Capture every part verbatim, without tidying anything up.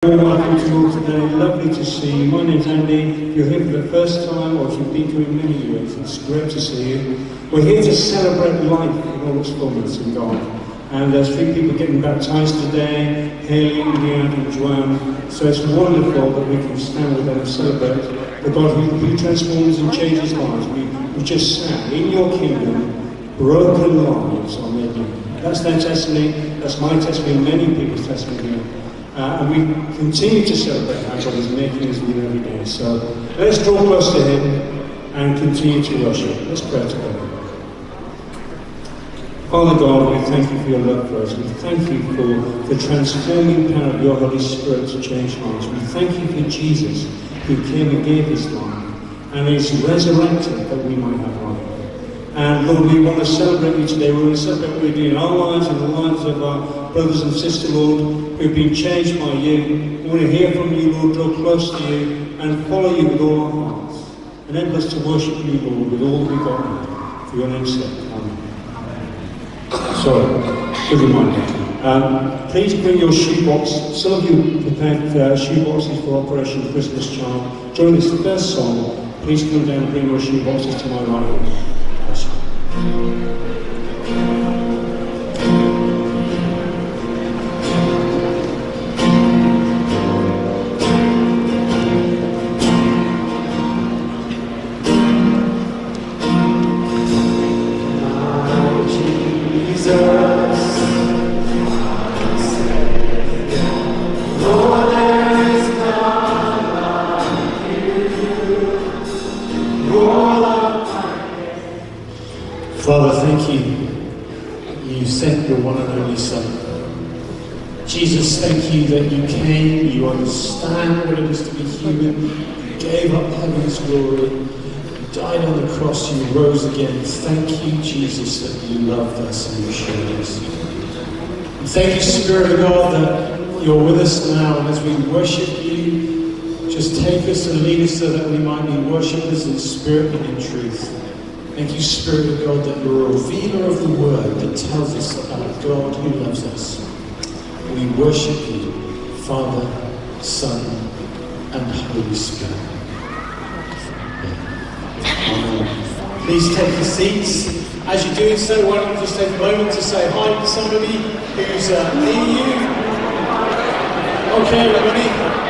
Welcome to you all today. Lovely to see you. My name's Andy. If you're here for the first time or if you've been to it many years, it's great to see you. We're here to celebrate life in all its fullness in God. And there's three people getting baptised today, Haley, Leanne and Joanne. So it's wonderful that we can stand with them and celebrate the God who, who transforms and changes lives. We, we just sang, in your kingdom, broken lives are made new. That's their testimony, that's my testimony, many people's testimony. Uh, and we continue to celebrate how God is making us new every day. So let's draw close to Him and continue to worship. Let's pray together. Father God, we thank you for your love for us. We thank you for the transforming power of your Holy Spirit to change lives. We thank you for Jesus, who came and gave his life and is resurrected that we might have life. And Lord, we want to celebrate you today. We want to celebrate what you're doing in our lives and the lives of our brothers and sisters, Lord, who've been changed by you. We want to hear from you, Lord, draw close to you and follow you with all our hearts. And help us to worship you, Lord, with all we've got now. For your name's sake. Amen. Sorry, good reminder. Um, please bring your shoebox. Some of you prepared uh, shoeboxes for Operation Christmas Child. During this first song, please come down and bring your shoeboxes to my right. Father, thank you. You sent your one and only Son. Jesus, thank you that you came, you understand what it is to be human, you gave up heaven's glory, you died on the cross, you rose again. Thank you, Jesus, that you loved us and you showed us. And thank you, Spirit of God, that you're with us now, and as we worship you, just take us and lead us so that we might be worshippers in spirit and in truth. Thank you, Spirit of God, that you're a revealer of the Word that tells us about God who loves us. We worship you, Father, Son, and Holy Spirit. Amen. Please take your seats. As you're doing so, why don't you just take a moment to say hi to somebody who's uh, near you. Okay, everybody.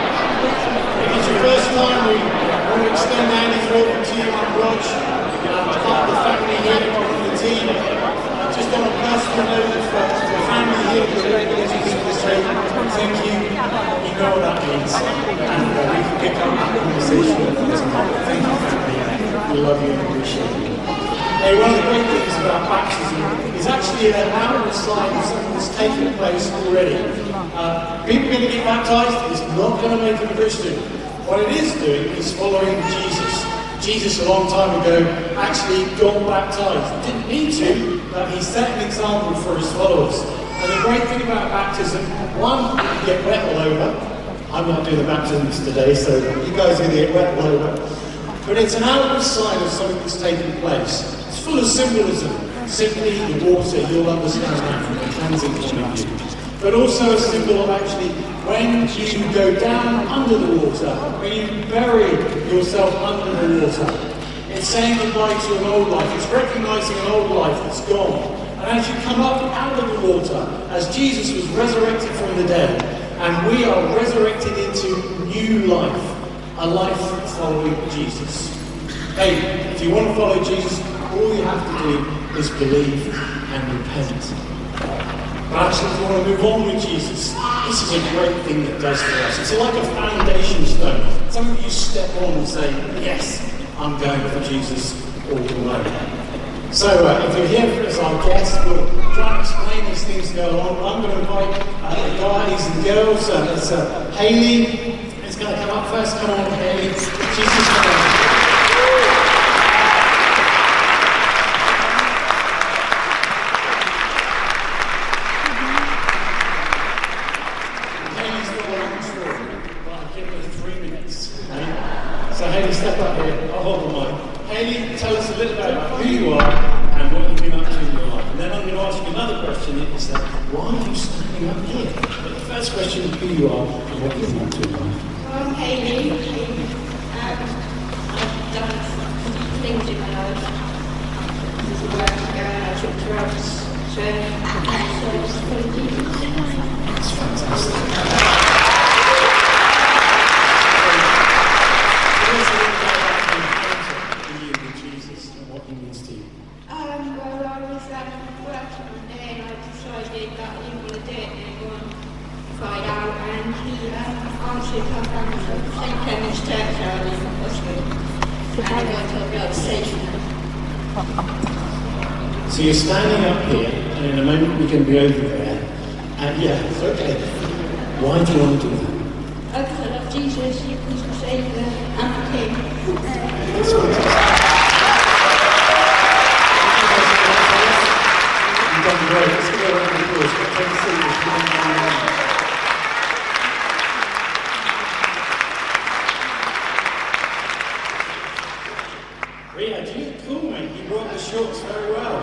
If it's your first time, we want to extend Andy's welcome to you and Rog. Part of the family here, part of the team. Just on a personal note, for the family here, I just want to say thank you. You know what that means. And uh, we can pick up that conversation tomorrow. Thank you, family. We love you and appreciate you. Hey, one of the great things about baptism is actually an outward sign of something that's taken place already. Uh, people going to get baptized is not going to make them a Christian. What it is doing is following Jesus. Jesus, a long time ago, actually got baptized. He didn't need to, but he set an example for his followers. And the great thing about baptism, one, you can get wet all over. I'm not doing the baptisms today, so you guys are going to get wet all over. But it's an outward sign of something that's taking place. It's full of symbolism. Simply the water, you'll understand that from a cleansing point of view. But also a symbol of actually when you go down under the water, when you bury yourself under the water. It's saying goodbye to an old life. It's recognizing an old life that's gone. And as you come up out of the water, as Jesus was resurrected from the dead, and we are resurrected into new life, a life following Jesus. Hey, if you want to follow Jesus, all you have to do is believe and repent. But actually, if you want to move on with Jesus, this is a great thing that does for us. It's like a foundation stone. Something you step on and say, yes, I'm going for Jesus all the way. So uh, if you're here as our guest, we'll try and explain these things go on. I'm going to invite uh, the guys and girls. Uh, it's uh, Haley. It's going to come up first. Come on, Haley. Jesus, come on. Step up here, I'll hold the mic. Haley, tell us a little bit about who you are and what you've been up to in your life. And then I'm going to ask you another question, is that why are you standing up here? But the first question is who you are and what you've been up to in life. I'm Hayley. Um, I've done things in my life. There's a work to go and I took drugs. So, so it's pretty deep. That's fantastic. Um, well, I was um, working one day and I decided that I didn't want to do it anymore. Tried out and he um, answered her phone from Saint Clement's Church out in Oxford. And I told me I was safe now. So you're standing up here, and in a moment we can be over there. And yeah, it's okay. Why do you want to do that? Because I love Jesus, he's the Saviour and the King. That's fantastic. You've done great. Let's give a round of applause. Take a seat. Riyadh, you look cool, mate. You brought the shorts very well.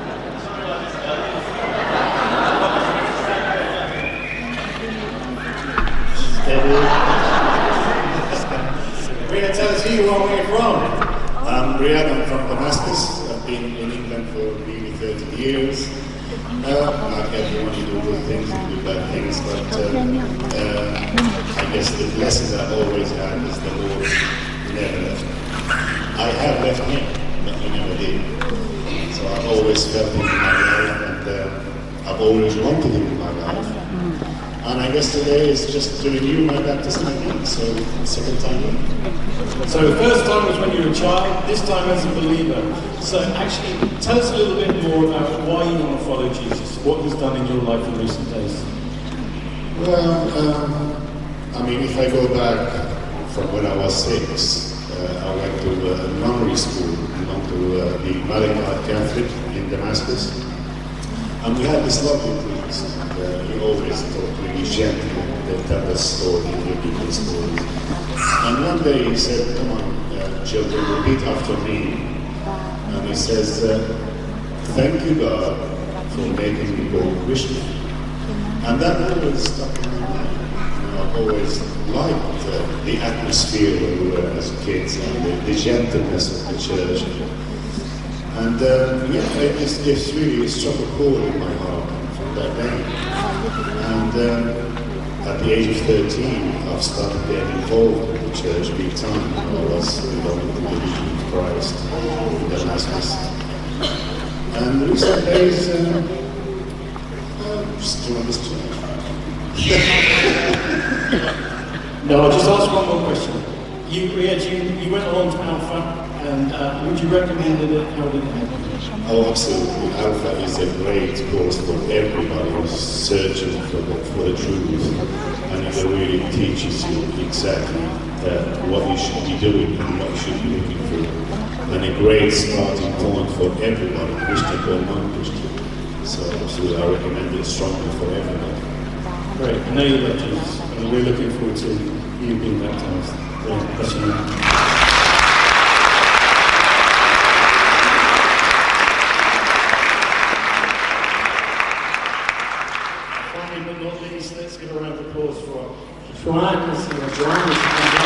Steady. Riyadh, tell us who you are, where you're from. I'm Riyadh, I'm from Damascus. I've been in England for nearly thirty years. Uh, not everyone you do good things and do bad things, but uh, uh, I guess the lesson I always had is the Lord never left me. I have left him, but he never did. So I've always felt him in my life, and uh, I've always wanted him in my life. And I guess today is just to renew my baptism again, so second time in. So the first time was when you were a child, this time as a believer. So actually, tell us a little bit more about why you want to follow Jesus, what he's done in your life in recent days. Well, um, I mean, if I go back from when I was six, uh, I went to a nunnery school, belonged to uh, the Malachite Catholic in Damascus. And we had this lovely priest, and uh, he always talked really gently, they tell us stories, biblical stories. And one day he said, come on, uh, children, repeat after me. And he says, uh, thank you, God, for making me go Christian. And that always stuck in my mind. You know, I've always liked uh, the atmosphere where we were as kids, and the, the gentleness of the church. And um, yeah, it's, it's really it struck a chord in my heart from that day. And um, at the age of thirteen, I've started getting involved with the church big time. I was belonging to the Vision of Christ in Damascus. And the recent days, um, I'm just doing this church. No, I'll just ask one more question. You, you, you went along to Alpha. And uh, would you recommend it? How did it happen? Oh, absolutely. Alpha is a great course for everybody who's searching for the, for the truth. And it really teaches you exactly uh, what you should be doing and what you should be looking for. And a great starting point for everybody, Christian or non-Christian. So absolutely, I recommend it strongly for everybody. Great. I know you love Jesus, and we're looking forward to you being baptized. Brilliant. That's enough. But not least, let's give a round of applause for Joanne. Let's see what Joanne is doing.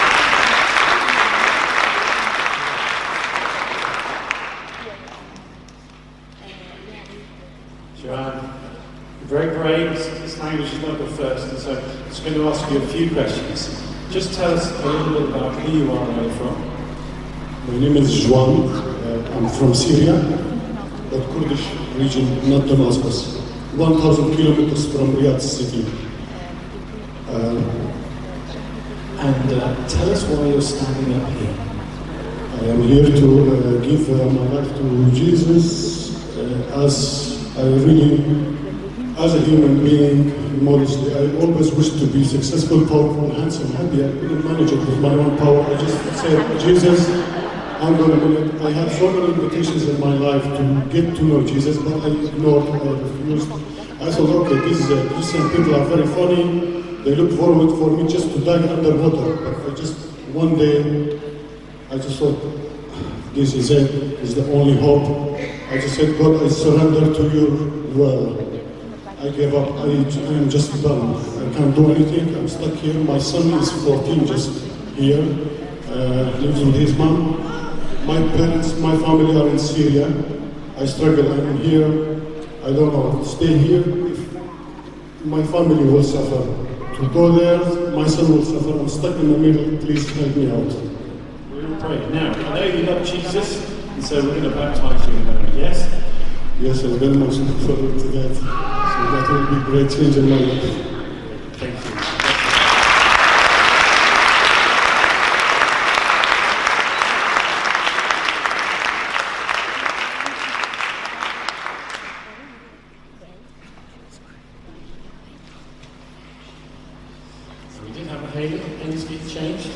Joanne, you're very brave. This language is not your first, and so I'm just going to ask you a few questions. Just tell us a little bit about who you are and where you're from. My name is Juan. Uh, I'm from Syria, but Kurdish region, not Damascus. one thousand kilometers from Riyadh city. Uh, and uh, tell us why you're standing up here. I am here to uh, give uh, my life to Jesus uh, as I really, as a human being, modestly. I always wish to be successful, powerful, handsome, happy. I couldn't manage it with my own power. I just said, Jesus, I'm going to do it. I had several invitations in my life to get to know Jesus, but I ignored, I refused. I thought, okay, these uh, Christian people are very funny. They look forward for me just to die underwater. But I just, one day, I just thought, this is it, is the only hope. I just said, God, I surrender to your will. I give up, I, I am just done. I can't do anything, I'm stuck here. My son is fourteen, just here, uh, lives with his mom. My parents, my family are in Syria. I struggle, I'm here. I don't know, stay here. My family will suffer. To go there, my son will suffer. I'm stuck in the middle, please help me out. We're going to pray. Now, I know you love Jesus, and so we're going to baptize you in that, yes? Yes, I very much look forward to that. So that will be a great change in my life. Thank you. So we did have a Haley. Anything's been changed?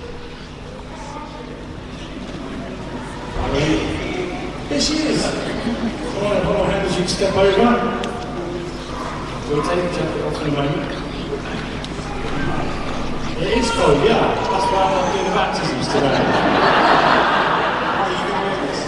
There she is. All right, hold on, how does you step over? We'll take the jacket off in a moment. It is cold, yeah. That's why I'm not doing the baptisms today. Are you going to wear this?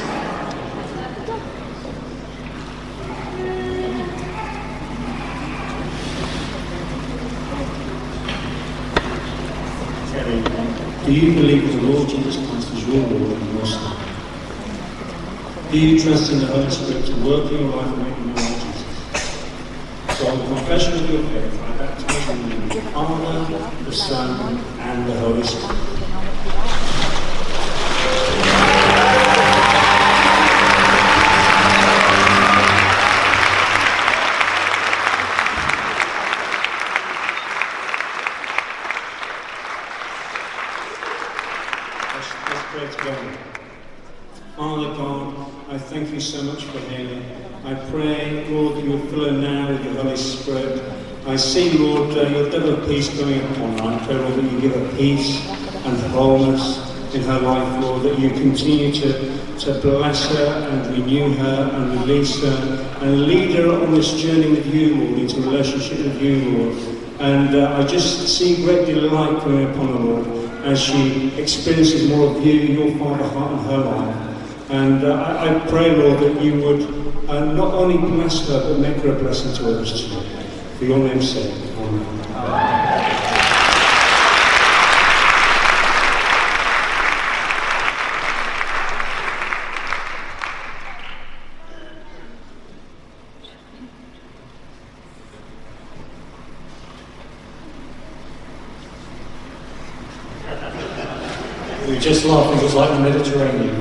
Terry, do you believe that the Lord Jesus Christ is your Lord and your Son? Do you trust in the Holy Spirit to work in your life and make you know Jesus? So on the confession of your faith, I baptize you in the name of the Father, the Son, and the Holy Spirit. Let's, let's pray together. Father God, I thank you so much for Haley. I pray, Lord, that you would fill her now with your Holy Spirit. I see, Lord, uh, your double peace going upon her. I pray, Lord, that you give her peace and wholeness in her life, Lord, that you continue to, to bless her and renew her and release her and lead her on this journey with you, Lord, into a relationship with you, Lord. And uh, I just see great delight coming upon her, Lord, as she experiences more of you, your Father heart in her life. And uh, I, I pray, Lord, that you would uh, not only bless her, but make her a blessing to others too. For your name's sake. Amen. We were just laughing, it was like the Mediterranean.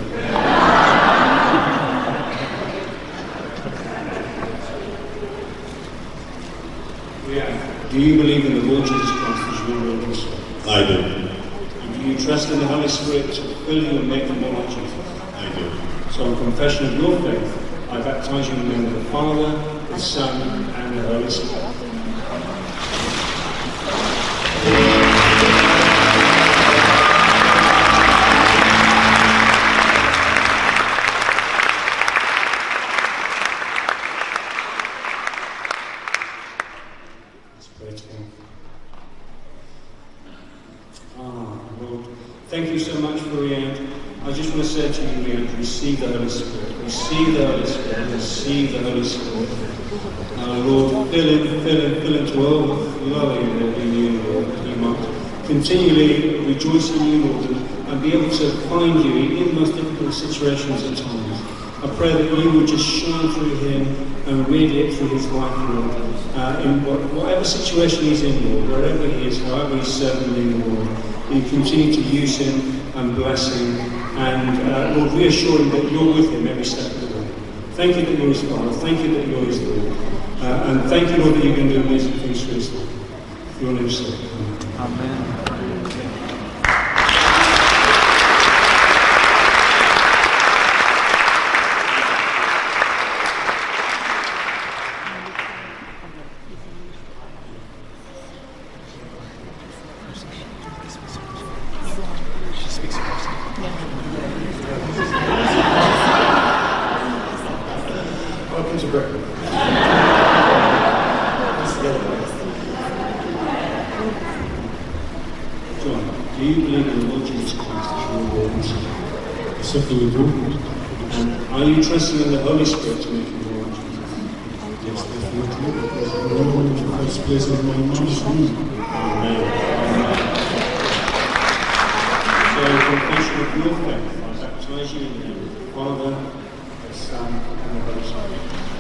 Do you believe in the Lord Jesus Christ as your Lord and Savior? I do. And do you trust in the Holy Spirit to fill you and make you more like Jesus? I do. So in confession of your faith, I baptize you in the name of the Father, the Son, and the Holy Spirit. Thank you so much for Rhiannon. I just want to say to you, Rhiannon, receive the Holy Spirit. Receive the Holy Spirit. Receive the Holy Spirit. Uh, Lord, fill in, fill in, fill into overflowing, Lord, in you, Lord, that you might continually rejoice in you, Lord, and, and be able to find you in the most difficult situations at times. I pray that you would just shine through him and radiate through his life, Lord, uh, in what, whatever situation he's in, Lord, wherever he is, however he's serving you, Lord. You continue to use him and bless him, and uh, Lord, reassure him that you're with him every step of the way. Thank you that you're his Father. Thank you that you're his Lord. Uh, and thank you, Lord, that you're going to do amazing things for his life. For your name's sake. Amen. Welcome to Britain. John, do you believe in the Lord Jesus Christ as your Lord and Savior? Yes, I certainly do. And are you trusting in the Holy Spirit to make you more like Jesus? Yes, definitely, because I know the first place is my mom's home. Amen. So, confession of your faith, I baptize you in the name of the Father, the Son, and the Holy Spirit.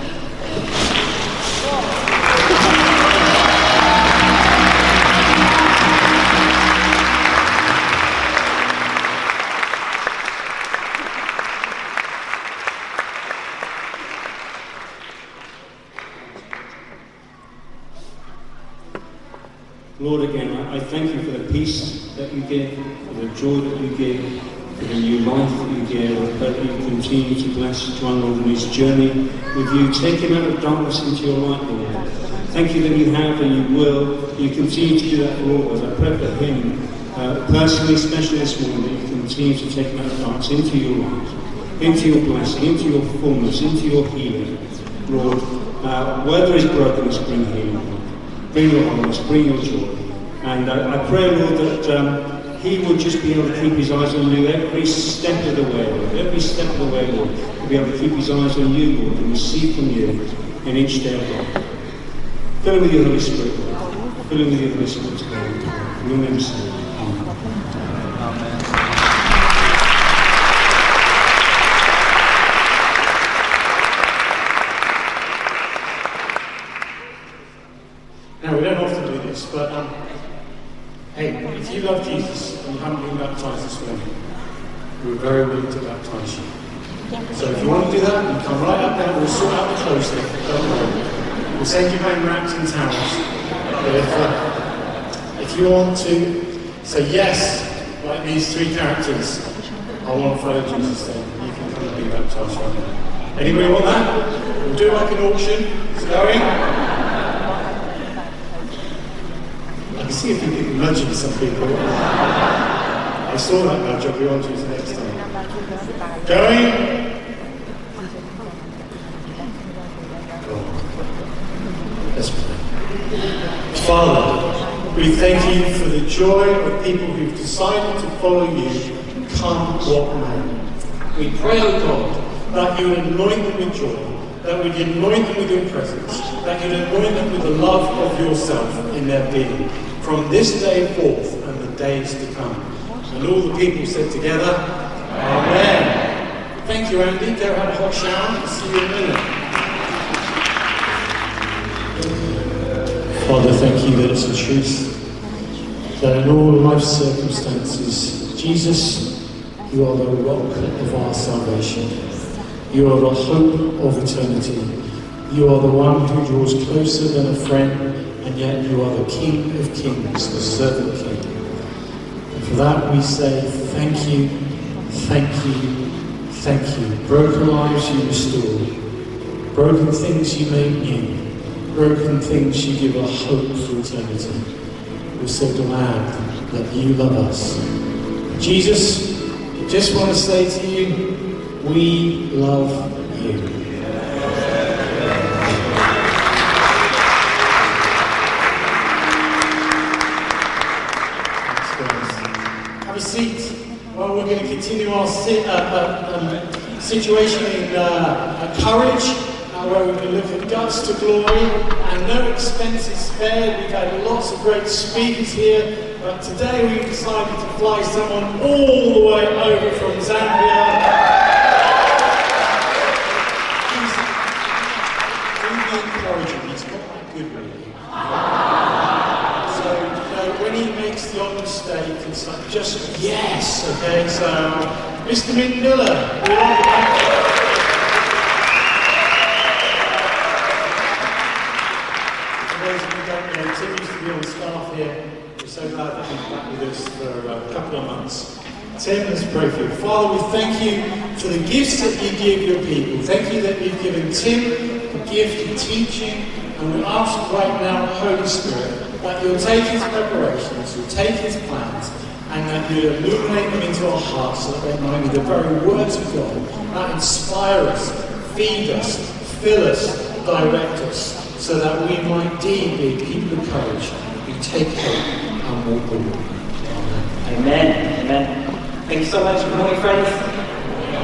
Lord, again, I, I thank you for the peace that you give, for the joy that you give, for the new life that you give. I pray that you continue to bless John, Lord, in his journey with you. Take him out of darkness into your light, Lord. Thank you that you have and you will. You continue to do that for all of us. I pray for him uh, personally, especially this morning, that you continue to take him out of darkness into your light, into your blessing, into your fullness, into your healing, Lord. Uh, where there is brokenness, bring healing. Bring your wholeness, bring your joy. And uh, I pray, Lord, that um, he will just be able to keep his eyes on you every step of the way, Lord. Every step of the way, Lord. He'll be able to keep his eyes on you, Lord, and receive from you in each day of life. Fill him with your Holy Spirit, Lord. Fill him with your Holy Spirit today. In your name, Amen. Now, we don't often do this, but um, hey, if you love Jesus and you haven't been baptised this morning, we're very willing to baptise you. So if you want to do that, you come right up there, we'll sort out the clothes there, don't worry. We'll send you home wrapped in towels. But if, uh, if you want to say yes, like these three characters, I want to follow Jesus, then you can come and be baptised right now. Anybody want that? We'll do it like an auction. It's going. I can see if you can nudging some people. I saw that nudge, I'll be on to you next time. Going. Oh. Let's pray. Father, we thank you for the joy of people who've decided to follow you, come what may. We pray, O God, that you would anoint them with joy, that we would anoint them with your presence, that you would anoint them with the love of yourself in their being, from this day forth and the days to come. And all the people said together, Amen. Thank you, Andy. Go have a hot shower. I'll see you in a minute. Father, thank you that it's a truth that in all life's circumstances, Jesus, you are the rock of our salvation. You are the hope of eternity. You are the one who draws closer than a friend, and yet you are the King of Kings, the servant King. And for that we say thank you, thank you, thank you. Broken lives you restore. Broken things you make new. Broken things you give a hope for eternity. We're so glad that you love us. Jesus, just want to say to you, we love you. Have a seat. Well, we're going to continue our sit, uh, uh, um, situation in uh, courage, uh, where we can look at guts to glory and no expenses spared. We've had lots of great speakers here. But today we decided to fly someone all the way over from Zambia. He's really encouraging. He's not that good, really. So, you know, when he makes the odd mistake, it's like, just yes, okay? So, Mister Mindilla, we like that. For those of you who don't know, Tim used to be on staff here. So glad that he's back with us for a couple of months. Tim, let's pray for you. Father, we thank you for the gifts that you give your people. Thank you that you've given Tim the gift of teaching, and we ask right now, Holy Spirit, that you'll take his preparations, you'll take his plans, and that you'll illuminate them into our hearts so that they might be the very words of God that inspire us, feed us, fill us, direct us, so that we might indeed be people of courage who take hope. Amen. Amen. Amen. Thank you so much. Good morning, friends.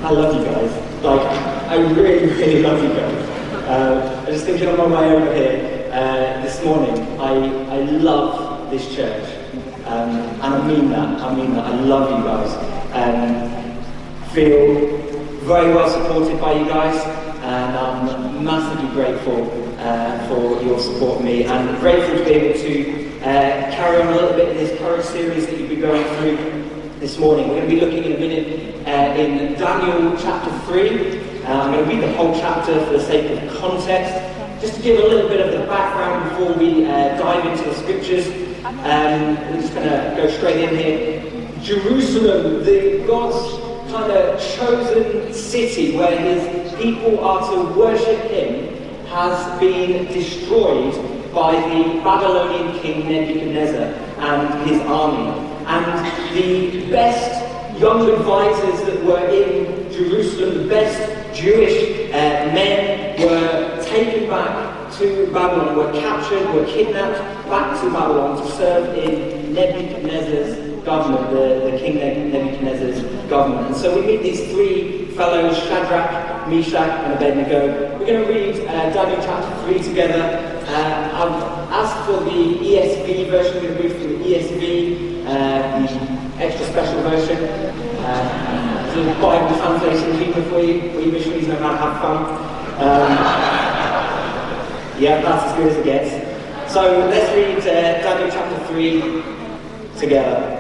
I love you guys. Like, I really, really love you guys. Uh, I was thinking on my way over here uh, this morning, I, I love this church. Um, and I mean that, I mean that. I love you guys. Um, feel very well supported by you guys, and I'm massively grateful uh, for your support of me, and grateful to be able to uh, carry on a little bit in this courage series that you've been going through this morning. We're going to be looking in a minute uh, in Daniel chapter three. Uh, I'm going to read the whole chapter for the sake of context, just to give a little bit of the background before we uh, dive into the scriptures. Um, we're just going to go straight in here. Jerusalem, the God's kind of chosen city where his people are to worship him, has been destroyed by the Babylonian king Nebuchadnezzar and his army. And the best young advisors that were in Jerusalem, the best Jewish uh, men, were taken back to Babylon, were captured, were kidnapped back to Babylon to serve in Nebuchadnezzar's government, the, the king Nebuchadnezzar's government. And so we meet these three fellows, Shadrach, Meshach and Abednego. We're going to read uh, Daniel chapter three together. Uh, I've asked for the E S V version. We're going to read from the E S V, uh, the extra special version. Uh, the Bible translation people for you. We missionaries know how to have fun. Um, yeah, that's as good as it gets. So let's read uh, Daniel chapter three together.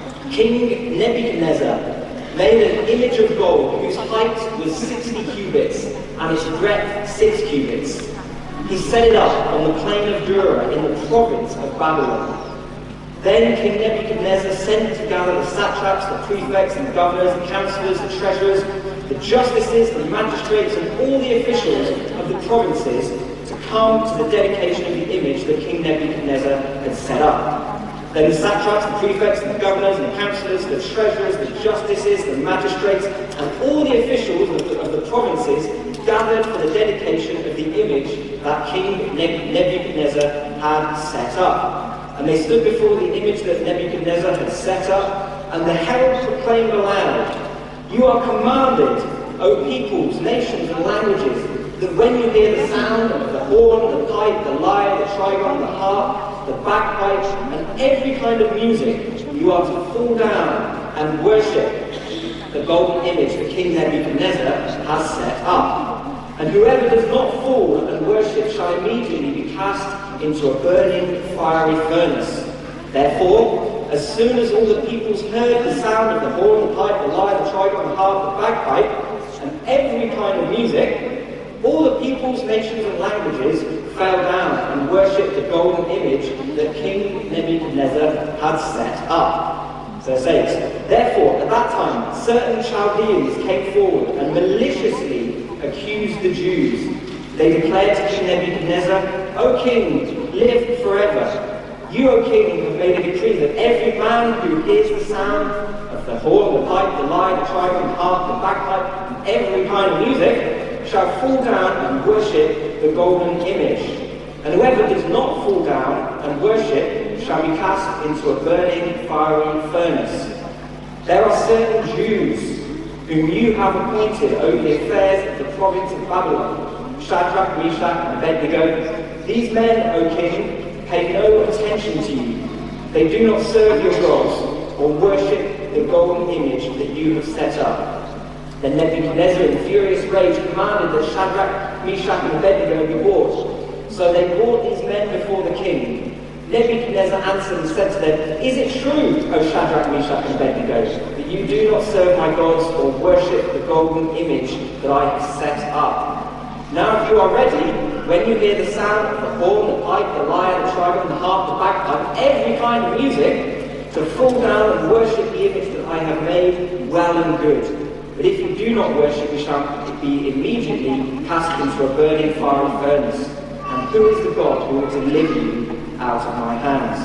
King Nebuchadnezzar made an image of gold whose height was sixty cubits and its breadth six cubits. He set it up on the plain of Dura in the province of Babylon. Then King Nebuchadnezzar sent to gather the satraps, the prefects, and the governors, the councillors, the treasurers, the justices, the magistrates, and all the officials of the provinces to come to the dedication of the image that King Nebuchadnezzar had set up. Then the satraps, the prefects, the governors, and the councillors, the treasurers, the justices, the magistrates, and all the officials of the, of the provinces gathered for the dedication of the image that King Nebuchadnezzar had set up. And they stood before the image that Nebuchadnezzar had set up, and the herald proclaimed aloud, "You are commanded, O peoples, nations, and languages, that when you hear the sound of the horn, the pipe, the lyre, the trigon, the harp, the bagpipe, and every kind of music, you are to fall down and worship the golden image that King Nebuchadnezzar has set up. And whoever does not fall and worship shall immediately be cast into a burning fiery furnace. Therefore, as soon as all the peoples heard the sound of the horn, the pipe, the lyre, the trigon, the harp, the bagpipe, and every kind of music, all the peoples, nations, and languages fell down and worshipped the golden image that King Nebuchadnezzar had set up." So it says, "Therefore, at that time, certain Chaldeans came forward and maliciously accused the Jews. They declared to King Nebuchadnezzar, 'O king, live forever. You, O king, have made a decree that every man who hears the sound of the horn, the pipe, the lyre, the trigon, the harp, the bagpipe, and every kind of music, shall fall down and worship the golden image. And whoever does not fall down and worship shall be cast into a burning fiery furnace. There are certain Jews whom you have appointed over the affairs of the province of Babylon, Shadrach, Meshach, and Abednego. These men, O king, pay no attention to you. They do not serve your gods or worship the golden image that you have set up.' Then Nebuchadnezzar, in furious rage, commanded that Shadrach, Meshach, and Abednego be brought. So they brought these men before the king. Nebuchadnezzar answered and said to them, 'Is it true, O Shadrach, Meshach, and Abednego, that you do not serve my gods or worship the golden image that I have set up? Now if you are ready, when you hear the sound of the horn, the pipe, the lyre, the trigon, the harp, the bagpipe, every kind of music, to fall down and worship the image that I have made, well and good. But if you do not worship, you shall be immediately cast into a burning fiery furnace. And who is the God who will deliver you out of my hands?'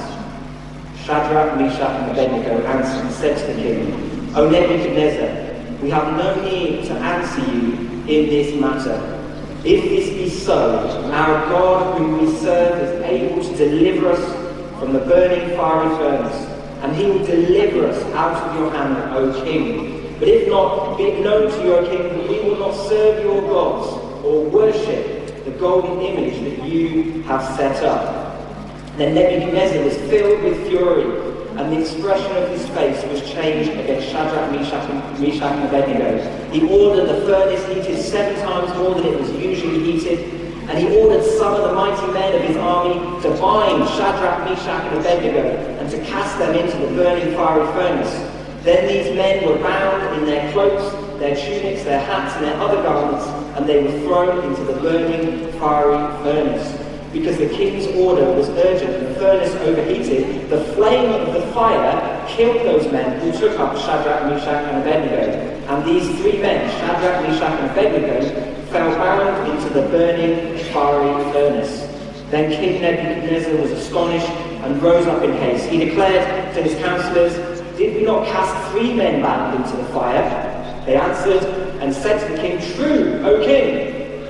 Shadrach, Meshach, and Abednego answered and said to the king, 'O Nebuchadnezzar, we have no need to answer you in this matter. If this be so, our God whom we serve is able to deliver us from the burning fiery furnace, and he will deliver us out of your hand, O king. But if not, be it known to you, O king, that we will not serve your gods or worship the golden image that you have set up. Then Nebuchadnezzar was filled with fury, and the expression of his face was changed against Shadrach, Meshach, and, Meshach, and Abednego. He ordered the furnace heated seven times more than it was usually heated, and he ordered some of the mighty men of his army to bind Shadrach, Meshach, and Abednego, and to cast them into the burning fiery furnace. Then these men were bound in their cloaks, their tunics, their hats, and their other garments, and they were thrown into the burning fiery furnace. Because the king's order was urgent and the furnace overheated, the flame of the fire killed those men who took up Shadrach, Meshach, and Abednego. And these three men, Shadrach, Meshach, and Abednego, fell bound into the burning fiery furnace. Then King Nebuchadnezzar was astonished and rose up in haste. He declared to his counselors, "Did we not cast three men bound into the fire?" They answered and said to the king, "True, O king."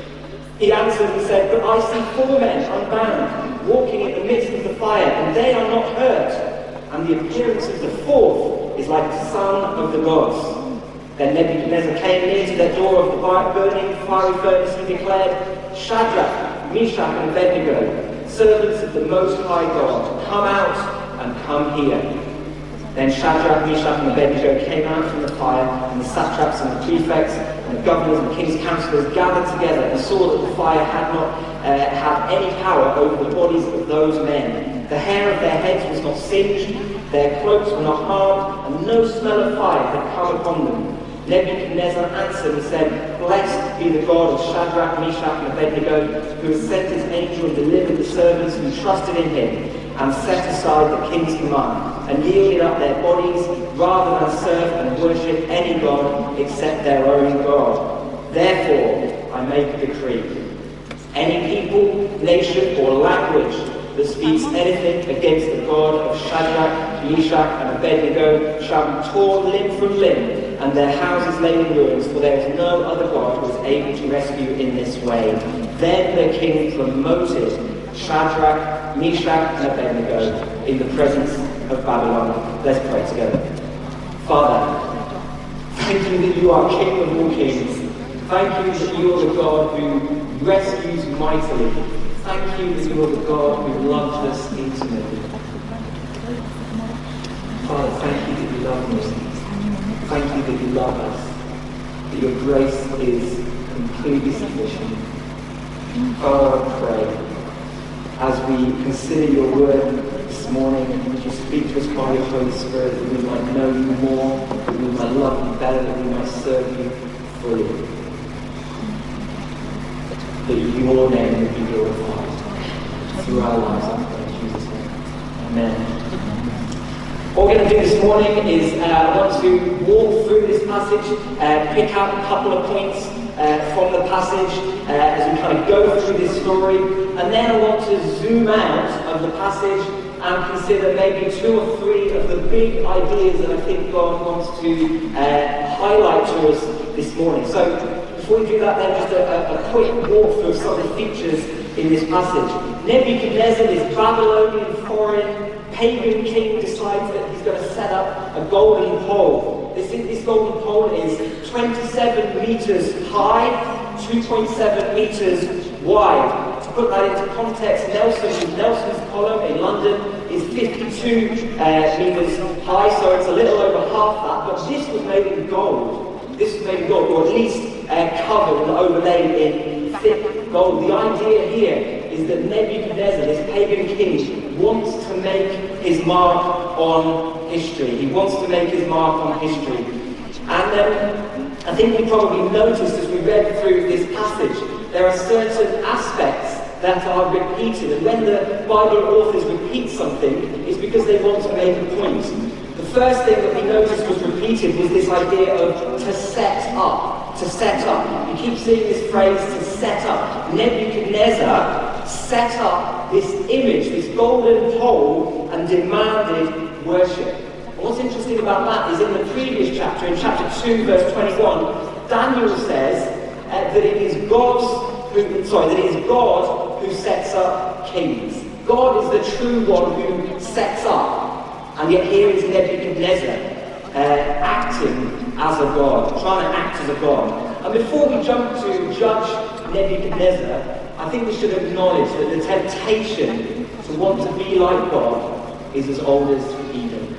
He answered and said, "But I see four men unbound, walking in the midst of the fire, and they are not hurt. And the appearance of the fourth is like the son of the gods." Then Nebuchadnezzar came near to the door of the burning fiery furnace and declared, "Shadrach, Meshach, and Abednego, servants of the Most High God, come out and come here." Then Shadrach, Meshach, and Abednego came out from the fire, and the satraps and the prefects and the governors and the king's counselors gathered together and saw that the fire had not uh, had any power over the bodies of those men. The hair of their heads was not singed, their cloaks were not harmed, and no smell of fire had come upon them. Nebuchadnezzar answered and said, "Blessed be the God of Shadrach, Meshach, and Abednego, who has sent his angel and delivered the servants who trusted in him, and set aside the king's command, and yielded up their bodies, rather than serve and worship any god except their own God. Therefore I make a decree. Any people, nation, or language that speaks anything against the God of Shadrach, Meshach, and Abednego shall be torn limb from limb, and their houses laid in ruins, for there is no other God who is able to rescue in this way." Then the king promoted Shadrach, Meshach, and Abednego in the presence of Babylon. Let's pray together. Father, thank you that you are King of all kings. Thank you that you are the God who rescues mightily. Thank you that you are the God who loves us intimately. Father, thank you that you love us. Thank you that you love us. That your grace is completely sufficient. Father, I pray, as we consider your word this morning, would you speak to us by your Holy Spirit, that we might know you more, that we might love you better, that we might serve you fully. That your name would be glorified through our lives, I pray in Jesus' name. Amen. What we're going to do this morning is uh, I want to walk through this passage, uh, pick out a couple of points uh, from the passage uh, as we kind of go through this story, and then I want to zoom out of the passage and consider maybe two or three of the big ideas that I think God wants to uh, highlight to us this morning. So before we do that, then just a, a quick walkthrough of some of the features in this passage. Nebuchadnezzar, this Babylonian foreign pagan king, decides that he's going to set up a golden pole. This, this golden pole is twenty-seven meters high, two point seven meters wide. To put that into context, Nelson, Nelson's column in London is fifty-two uh, meters high, so it's a little over half that, but this was made in gold. This was made in gold, or at least uh, covered and overlaid in thick gold. The idea here is that Nebuchadnezzar, this pagan king, wants to make his mark on history. He wants to make his mark on history. And um, I think we probably noticed as we read through this passage, there are certain aspects that are repeated. And when the Bible authors repeat something, it's because they want to make a point. The first thing that we noticed was repeated was this idea of to set up. To set up. You keep seeing this phrase, to set up. Nebuchadnezzar set up this image, this golden pole, and demanded worship. And what's interesting about that is in the previous chapter, in chapter two, verse twenty-one, Daniel says uh, that it is God's who, sorry, that it is God who sets up kings. God is the true one who sets up. And yet here is Nebuchadnezzar uh, acting as a god, trying to act as a god. And before we jump to judge Nebuchadnezzar, I think we should acknowledge that the temptation to want to be like God is as old as Eden.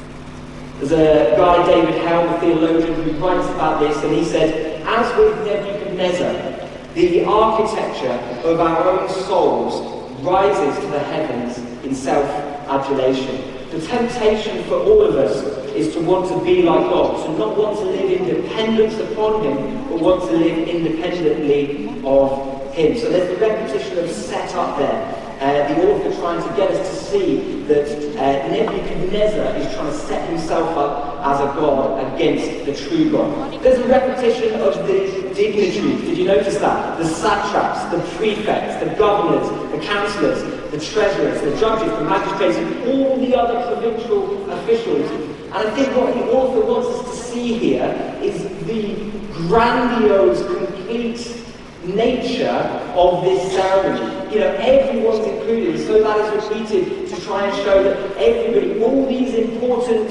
There's a guy, David Helm, a theologian, who writes about this, and he said, as with Nebuchadnezzar, the architecture of our own souls rises to the heavens in self-adulation. The temptation for all of us is to want to be like God, to not want to live in dependence upon Him, but want to live independently of Him. So there's the repetition of set up there. Uh, the author trying to get us to see that uh, Nebuchadnezzar is trying to set himself up as a god against the true God. There's a repetition of the dignitaries. Did you notice that? The satraps, the prefects, the governors, the councillors, the treasurers, the judges, the magistrates, and all the other provincial officials. And I think what the author wants us to see here is the grandiose, complete nature of this ceremony. You know, everyone's included, so that is repeated to try and show that everybody, all these important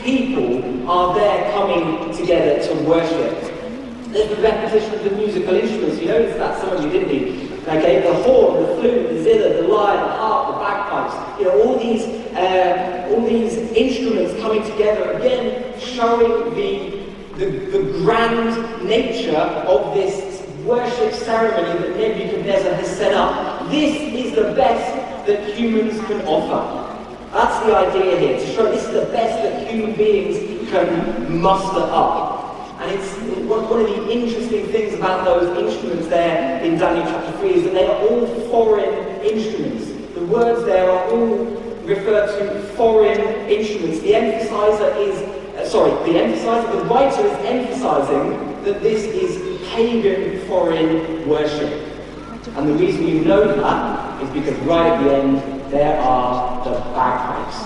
people are there coming together to worship. There's the repetition of the musical instruments. You noticed that, some of you didn't you? Okay, the horn, the flute, the zither, the lyre, the harp, the bagpipes. You know, all these, uh, all these instruments coming together, again, showing the, the, the grand nature of this worship ceremony that Nebuchadnezzar has set up. This is the best that humans can offer. That's the idea here, to show this is the best that human beings can muster up. And it's one of the interesting things about those instruments there in Daniel chapter three is that they are all foreign instruments. The words there are all referred to foreign instruments. The emphasizer is, uh, sorry, the emphasizer, the writer is emphasizing that this is pagan foreign worship. And the reason you know that is because right at the end there are the bagpipes.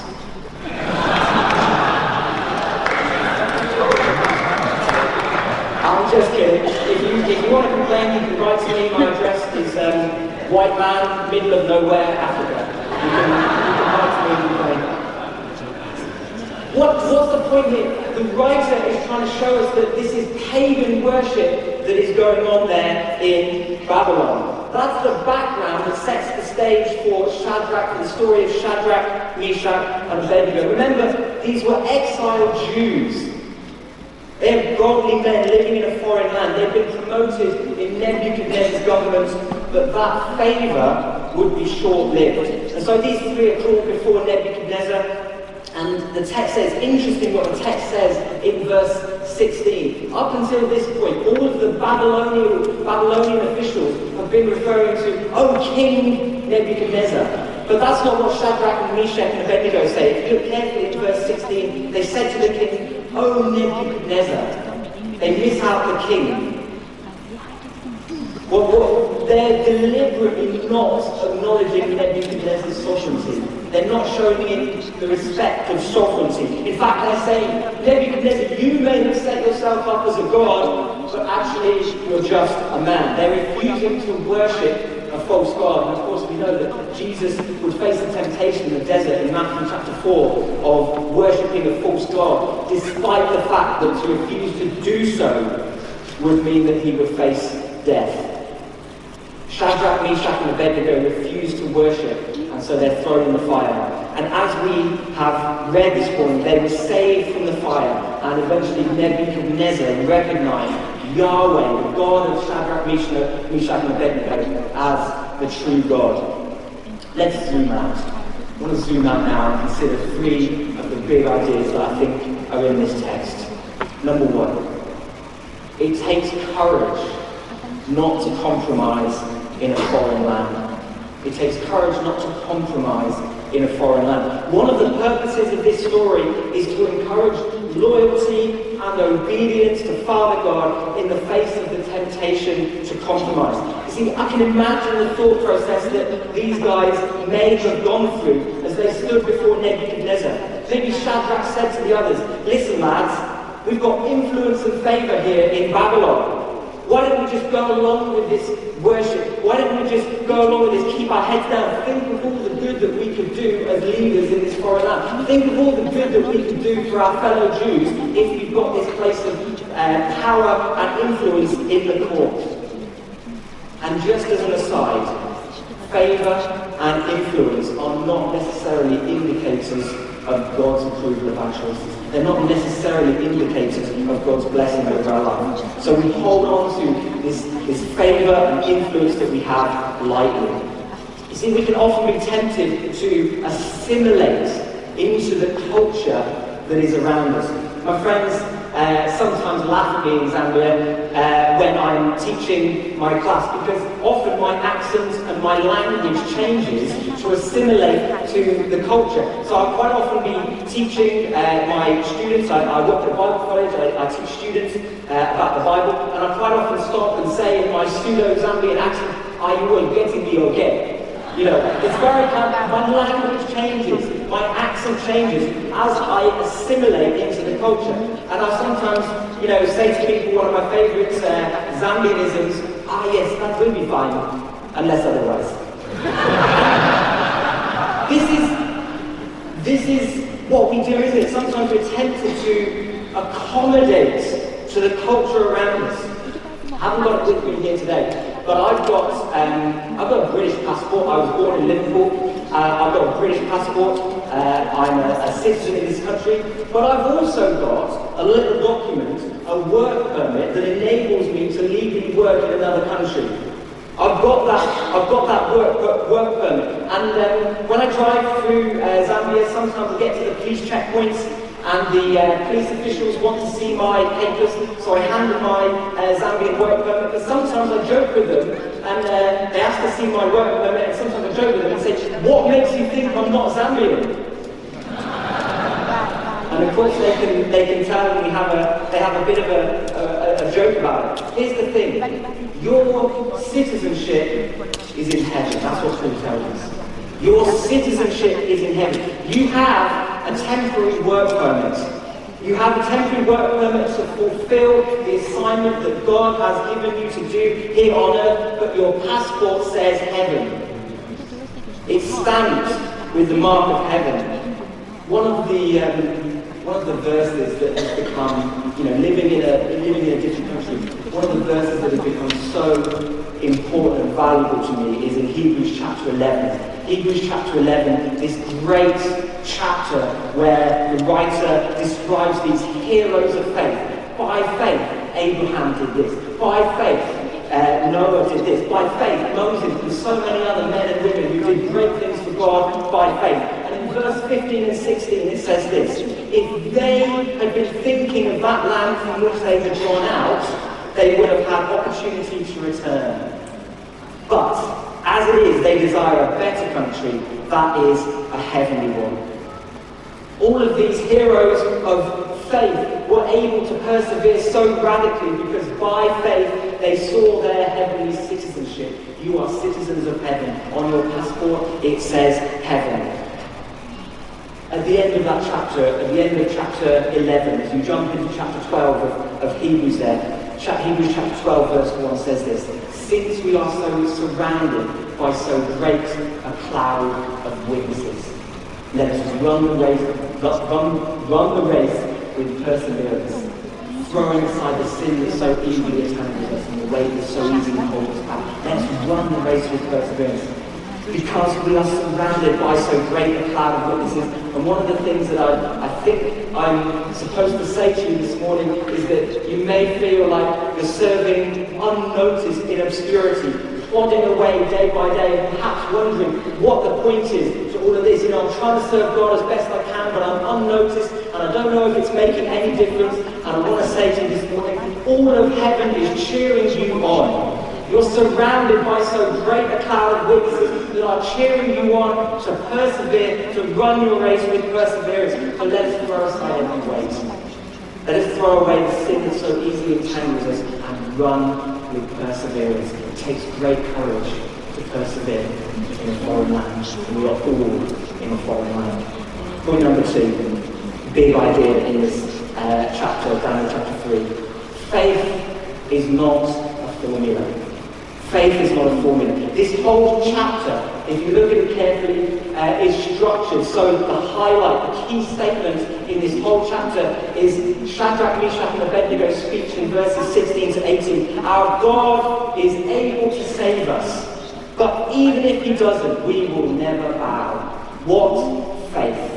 I'm just kidding. If you, if you want to complain, you can write to me. My address is um, White Man, middle of nowhere, Africa. You can, you can write to me and complain. What, what's the point here? The writer is trying to show us that this is pagan worship that is going on there in Babylon. That's the background that sets the stage for Shadrach, for the story of Shadrach, Meshach, and Abednego. Remember, these were exiled Jews. They're godly men living in a foreign land. They've been promoted in Nebuchadnezzar's government, but that favour would be short-lived. And so these three are called before Nebuchadnezzar. And the text says, interesting what the text says in verse sixteen. Up until this point, all of the Babylonian, Babylonian officials have been referring to, oh, King Nebuchadnezzar. But that's not what Shadrach and Meshach and Abednego say. If you look carefully at verse sixteen, they said to the king, oh, Nebuchadnezzar. They miss out the king. Well, well, they're deliberately not acknowledging Nebuchadnezzar's sovereignty. They're not showing him the respect of sovereignty. In fact, they're saying, Nebuchadnezzar, you may have set yourself up as a god, but actually you're just a man. They're refusing to worship a false god. And of course we know that Jesus would face the temptation in the desert in Matthew chapter four of worshipping a false god, despite the fact that to refuse to do so would mean that he would face death. Shadrach, Meshach, and Abednego refused to worship, and so they're thrown in the fire. And as we have read this morning, they were saved from the fire, and eventually Nebuchadnezzar recognized Yahweh, the God of Shadrach, Meshach, and Abednego, as the true God. Let's zoom out. I want to zoom out now and consider three of the big ideas that I think are in this text. Number one, it takes courage not to compromise in a foreign land. It takes courage not to compromise in a foreign land. One of the purposes of this story is to encourage loyalty and obedience to Father God in the face of the temptation to compromise. You see, I can imagine the thought process that these guys may have gone through as they stood before Nebuchadnezzar. Maybe Shadrach said to the others, listen lads, we've got influence and favour here in Babylon. Why don't we just go along with this worship? Why don't we just go along with this, keep our heads down, think of all the good that we could do as leaders in this foreign land. Think of all the good that we could do for our fellow Jews if we've got this place of uh, power and influence in the court. And just as an aside, favour and influence are not necessarily indicators of God's approval of our choices. They're not necessarily indicators of God's blessing over our life. So we hold on to this, this favour and influence that we have lightly. You see, we can often be tempted to assimilate into the culture that is around us. My friends uh, sometimes laugh at me in Zambia uh, when I'm teaching my class, because often my accent and my language changes to assimilate to the culture. So I'll quite often be teaching uh, my students. I, I work at a Bible college, I, I teach students uh, about the Bible, and I quite often stop and say in my pseudo-Zambian accent, "Are you getting me okay?" You know, it's very kind of, my language changes, my accent changes as I assimilate into the culture. And I sometimes, you know, say to people, one of my favourite uh, Zambianisms, "Ah yes, that will be fine, unless otherwise." this is, this is what we do, isn't it? Sometimes we're tempted to accommodate to the culture around us. I haven't got it with me here today. But I've got, um, I've got a British passport. I was born in Liverpool. Uh, I've got a British passport. Uh, I'm a, a citizen in this country. But I've also got a little document, a work permit, that enables me to legally work in another country. I've got that. I've got that work work, work permit. And um, when I drive through uh, Zambia, sometimes I get to the police checkpoints, and the uh, police officials want to see my papers, so I hand them my uh, Zambian work permit. But sometimes I joke with them, and uh, they ask to see my work permit, and sometimes I joke with them and say, "What makes you think I'm not Zambian?" And of course they can they can tell, and we have a they have a bit of a, a, a joke about it. Here's the thing: your citizenship is in heaven. That's what Paul tells us. Your citizenship is in heaven. You have a temporary work permit. You have a temporary work permit to fulfill the assignment that God has given you to do here on earth, but your passport says heaven. It's stamped with the mark of heaven. One of the um, one of the verses that has become, you know, living in a living in a different country. One of the verses that has become so important and valuable to me is in Hebrews chapter eleven. Hebrews chapter eleven, this great chapter where the writer describes these heroes of faith. By faith, Abraham did this. By faith, uh, Noah did this. By faith, Moses and so many other men and women who did great things for God by faith. And in verse fifteen and sixteen it says this: if they had been thinking of that land from which they had gone out, they would have had opportunity to return. But as it is, they desire a better country, that is a heavenly one. All of these heroes of faith were able to persevere so radically because by faith they saw their heavenly citizenship. You are citizens of heaven. On your passport it says heaven. At the end of that chapter, at the end of chapter eleven, as you jump into chapter twelve of, of Hebrews there, Hebrews chapter twelve verse one says this: since we are so surrounded by so great a cloud of witnesses, let us run the race, run, run the race with perseverance, throwing aside the sin that so easily entangles us and the weight that so easily holds us back. Let us run the race with perseverance, because we are surrounded by so great a cloud of witnesses. And one of the things that I, I think I'm supposed to say to you this morning is that you may feel like you're serving unnoticed in obscurity, plodding away day by day, and perhaps wondering what the point is to all of this. You know, I'm trying to serve God as best I can, but I'm unnoticed, and I don't know if it's making any difference. And I want to say to you this morning, all of heaven is cheering you on. You're surrounded by so great a cloud of witnesses that are cheering you on to persevere, to run your race with perseverance. So let us throw aside every weight. Let us throw away the sin that so easily entangles us and run with perseverance. It takes great courage to persevere in a foreign land. And we are all in a foreign land. Point number two, big idea in this uh, chapter, Daniel chapter three. Faith is not formula. Faith is not a formula. This whole chapter, if you look at it carefully, uh, is structured so the highlight, the key statement in this whole chapter is Shadrach, Meshach and Abednego's speech in verses sixteen to eighteen. Our God is able to save us, but even if he doesn't, we will never bow. What faith?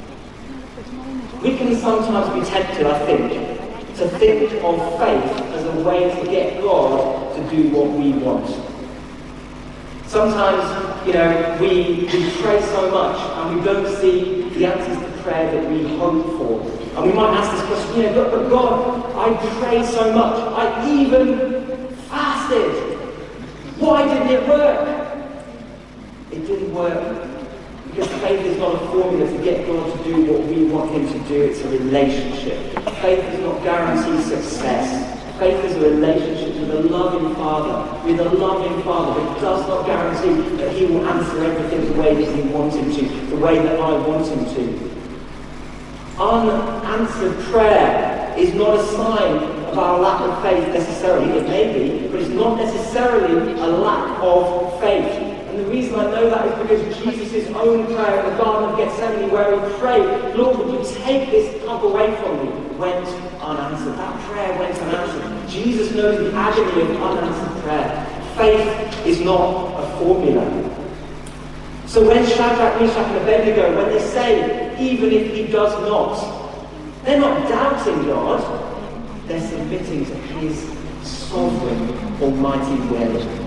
We can sometimes be tempted, I think, to think of faith as a way to get God to do what we want. Sometimes, you know, we, we pray so much and we don't see the answers to prayer that we hope for. And we might ask this question, you know, but, but God, I pray so much. I even fasted. Why didn't it work? It didn't work because faith is not a formula to get God to do what we want him to do. It's a relationship. Faith does not guarantee success. Faith is a relationship with a loving Father, with a loving Father, but it does not guarantee that he will answer everything the way that we want him to, the way that I want him to. Unanswered prayer is not a sign of our lack of faith necessarily. It may be, but it's not necessarily a lack of faith. And the reason I know that is because Jesus' own prayer in the Garden of Gethsemane, where he prayed, Lord, would you take this cup away from me, went unanswered. That prayer went unanswered. Jesus knows the agony of unanswered prayer. Faith is not a formula. So when Shadrach, Meshach and Abednego, when they say, even if he does not, they're not doubting God, they're submitting to his sovereign, almighty will.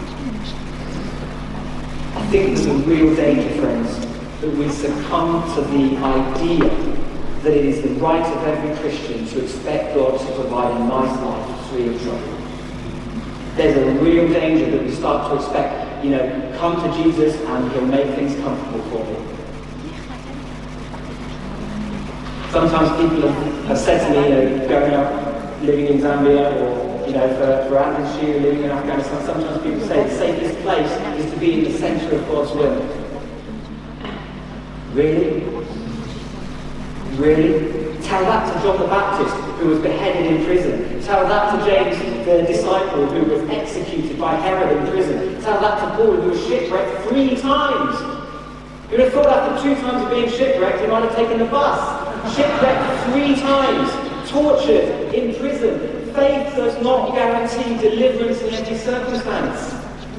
I think there's a real danger, friends, that we succumb to the idea that it is the right of every Christian to expect God to provide a nice life free of trouble. There's a real danger that we start to expect, you know, come to Jesus and he'll make things comfortable for me. Sometimes people have said to me, you know, growing up, living in Zambia, or you know, for, for Athens, living in Afghanistan, sometimes people say the safest place is to be in the centre of God's will. Really? Really? Tell that to John the Baptist, who was beheaded in prison. Tell that to James, the disciple, who was executed by Herod in prison. Tell that to Paul, who was shipwrecked three times. You'd have thought after two times of being shipwrecked, he might have taken the bus. Shipwrecked three times, tortured, in prison. Faith does not guarantee deliverance in every circumstance.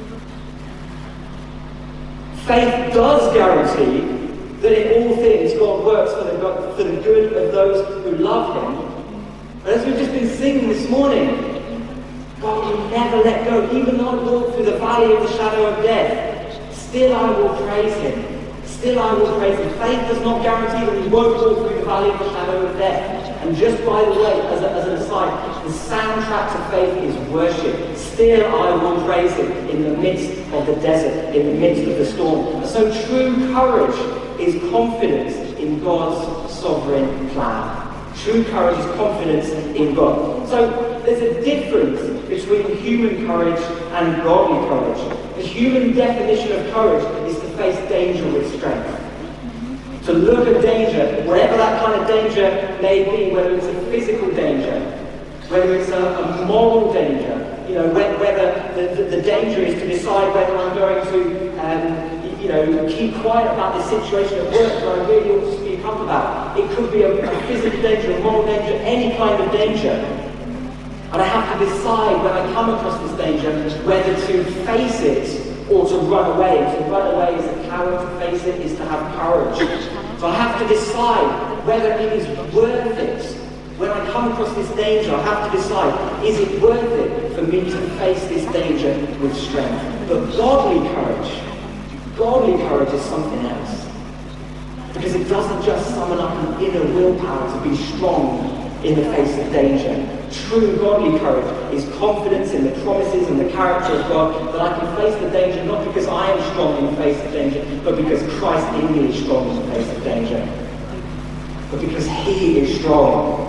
Faith does guarantee that in all things God works for the, God, for the good of those who love him. And as we've just been singing this morning, God will never let go. Even though I walk through the valley of the shadow of death, still I will praise him. Still I will praise him. Faith does not guarantee that we won't walk through the valley of the shadow of death. And just by the way, as, a, as an aside, the soundtrack to faith is worship. Still I will praise him in the midst of the desert, in the midst of the storm. And so true courage is confidence in God's sovereign plan. True courage is confidence in God. So there's a difference between human courage and godly courage. The human definition of courage is to face danger with strength. To look at danger, whatever that kind of danger may be, whether it's a physical danger, whether it's a, a moral danger, you know, whether the, the, the danger is to decide whether I'm going to, um, you know, keep quiet about this situation at work that I really ought to speak up about. It could be a, a physical danger, a moral danger, any kind of danger. And I have to decide when I come across this danger whether to face it or to run away. To run away is a coward, to face it is to have courage. So I have to decide whether it is worth it. When I come across this danger, I have to decide, is it worth it for me to face this danger with strength? But godly courage, godly courage is something else. Because it doesn't just summon up an inner willpower to be strong in the face of danger. True godly courage is confidence in the promises and the character of God, that I can face the danger not because I am strong in the face of danger, but because Christ in me is strong in the face of danger. But because he is strong.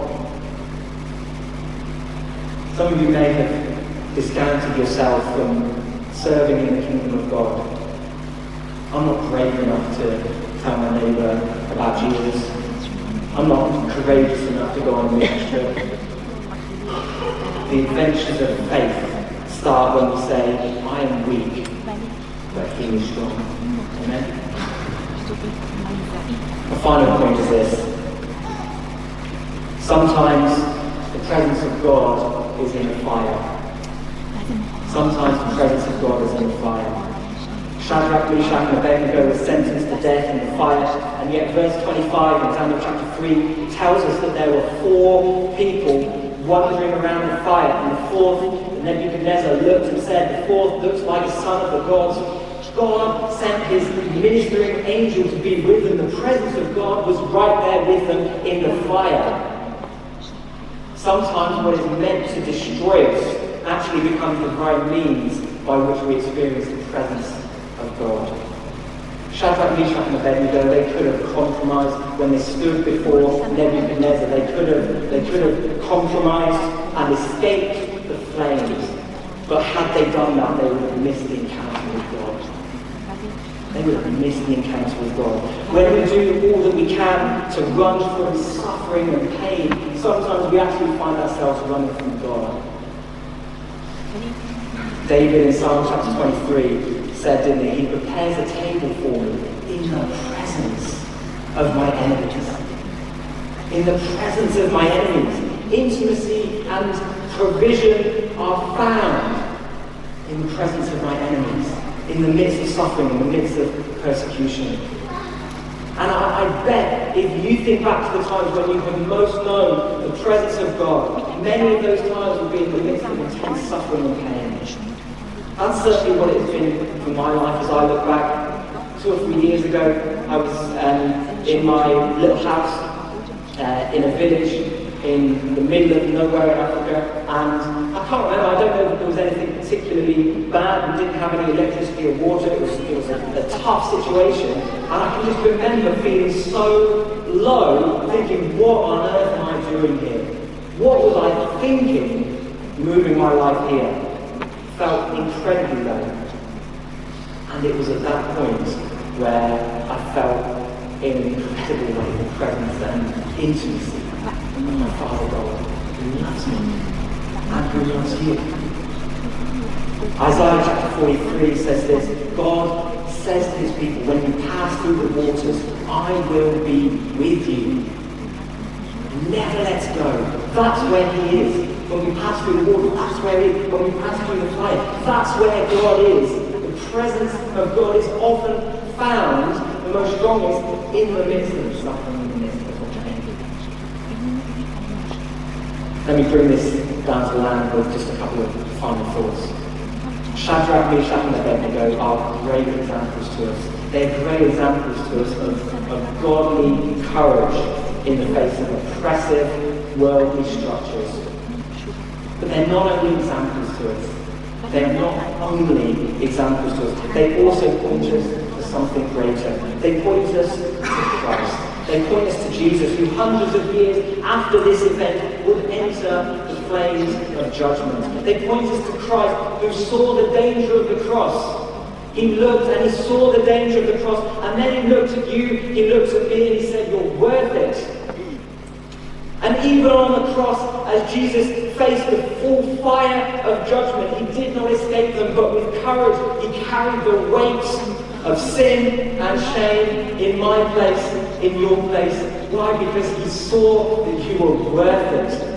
Some of you may have discounted yourself from serving in the kingdom of God. I'm not brave enough to tell my neighbour about Jesus. I'm not courageous enough to go on the extra. The adventures of faith start when we say, I am weak, but he is strong. Amen? The final point is this. Sometimes the presence of God is in the fire. Sometimes the presence of God is in the fire. Shadrach, Meshach, and Abednego were sentenced to death in the fire, and yet verse twenty-five in Daniel chapter three tells us that there were four people wandering around the fire, and the fourth, Nebuchadnezzar, looked and said, the fourth looks like a son of the gods. God sent his ministering angel to be with them. The presence of God was right there with them in the fire. Sometimes what is meant to destroy us actually becomes the very means by which we experience the presence of God. Shadrach, Meshach, and Abednego, they could have compromised when they stood before Nebuchadnezzar. They could have, they could have compromised and escaped the flames. But had they done that, they would have missed the encounter with God. They would have missed the encounter with God. When we do all that we can to run from suffering and pain, sometimes we actually find ourselves running from God. David in Psalm chapter twenty-three said, didn't he, he prepares a table for me in the presence of my enemies. In the presence of my enemies. Intimacy and provision are found in the presence of my enemies. In the midst of suffering, in the midst of persecution. And I, I bet if you think back to the times when you have most known the presence of God, many of those times will be in the midst of intense suffering and pain. That's certainly what it's been for my life as I look back. Two or three years ago, I was um, in my little house uh, in a village in the middle of nowhere in Africa, and I can't remember, I don't know if there was anything particularly bad. We didn't have any electricity or water. It was, it was a, a tough situation, and I can just remember feeling so low, thinking, what on earth am I doing here? What was I thinking moving my life here? Felt incredibly low. And it was at that point where I felt in an incredible way the presence and intimacy of my Father God, who loves me and who loves you. Isaiah chapter forty-three says this, God says to his people, when you pass through the waters, I will be with you. He never lets go. That's where he is. When we pass through the water, that's where he is. When we pass through the fire, that's where God is. The presence of God is often found, the most strongest, in the midst of suffering, in the midst of pain. Let me bring this down to land with just a couple of final thoughts. Shadrach, Meshach, and Abednego are great examples to us. They're great examples to us of, of godly courage in the face of oppressive, worldly structures. But they're not only examples to us. They're not only examples to us. They also point us to something greater. They point us to Christ. They point us to Jesus, who hundreds of years after this event would enter the flames of judgment. They point us to Christ, who saw the danger of the cross. He looked and he saw the danger of the cross, and then he looked at you, he looked at me, and he said, you're worth it. And even on the cross, as Jesus faced the full fire of judgment, he did not escape them, but with courage, he carried the weight of sin and shame in my place, in your place. Why? Because he saw that you were worth it.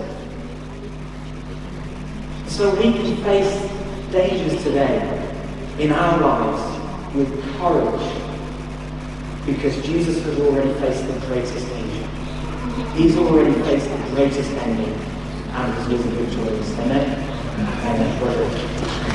So we can face dangers today in our lives with courage, because Jesus has already faced the greatest danger. He's already faced the greatest enemy and has risen victorious. Amen? Amen. Brother.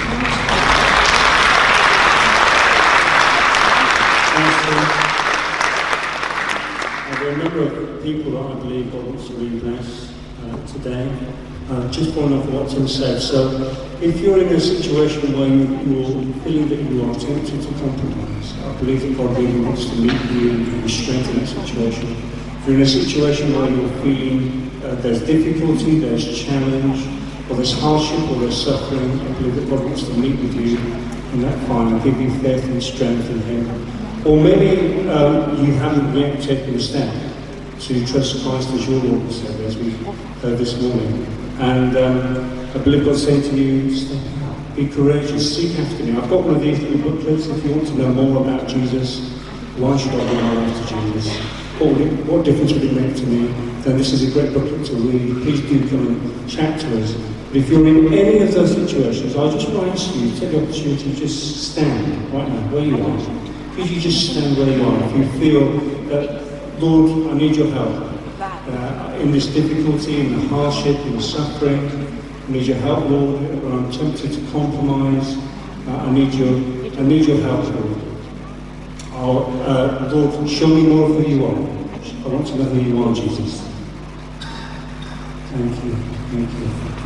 There are a number of people that I believe God wants to really bless uh, today. Uh, just following off what Tim said. So, if you're in a situation where you, you're feeling that you are tempted to compromise, I believe that God really wants to meet you and strengthen that situation. If you're in a situation where you're feeling uh, there's difficulty, there's challenge, or there's hardship, or there's suffering, I believe that God wants to meet with you in that fire and give you faith and strength in Him. Or maybe um, you haven't yet taken the step to trust Christ as your Lord and Saviour, as we heard this morning. And um, I believe God's saying to you, step out. be courageous, seek after me. I've got one of these little booklets if you want to know more about Jesus. Why should I give my life to Jesus? What, would it, what difference would it make to me? Then this is a great booklet to read. Please do come and chat to us. But if you're in any of those situations, I just want to ask you to take the opportunity to just stand right now, where you are. Could you just stand where you are? If you feel that, Lord, I need your help uh, in this difficulty, in the hardship, in the suffering. I need your help, Lord, when I'm tempted to compromise. Uh, I need your, I need your help, Lord. Oh, uh, Lord, show me more of who you are. I want to know who you are, Jesus. Thank you, thank you.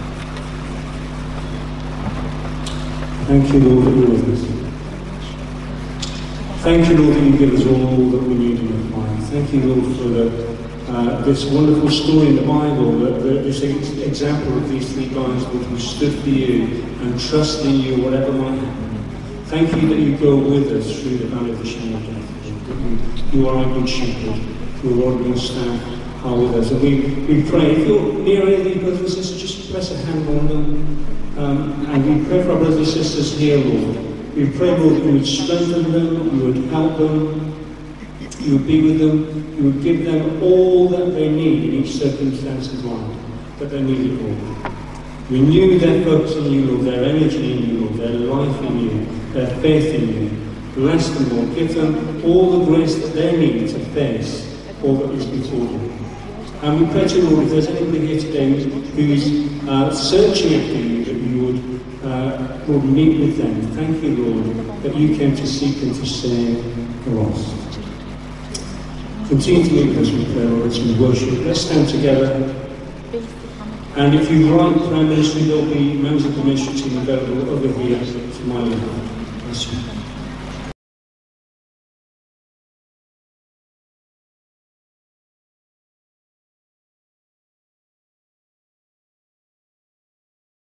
Thank you, Lord, that you're with us. Thank you, Lord, that you give us all that we need in the fire. Thank you, Lord, for the, uh, this wonderful story in the Bible, that, that this example of these three guys who stood for you and trust in you, whatever might happen. Thank you that you go with us through the valley of the shadow of death. You are our good shepherd. Your rod and your staff are with us. And we, we pray, if you're near any of these brothers and sisters, just press a hand on them. Um, and we pray for our brothers and sisters here, Lord. We pray, Lord, that you would strengthen them, you would help them, you would be with them, you would give them all that they need in each circumstance of life, that they need it all. Renew their focus on you, Lord, their energy in you, Lord, their life in you, their faith in you. Bless them, Lord. Give them all the grace that they need to face all that is before them. And we pray to you, Lord, if there's anybody here today who is uh, searching after you, that you would, uh, Lord, meet with them. Thank you, Lord, that you came to seek and to save the lost. Continue to meet with us with prayer, Lord, as we worship. Let's stand together. And if you like prayer ministry, there'll be members of the ministry team available over here to my left. Bless you.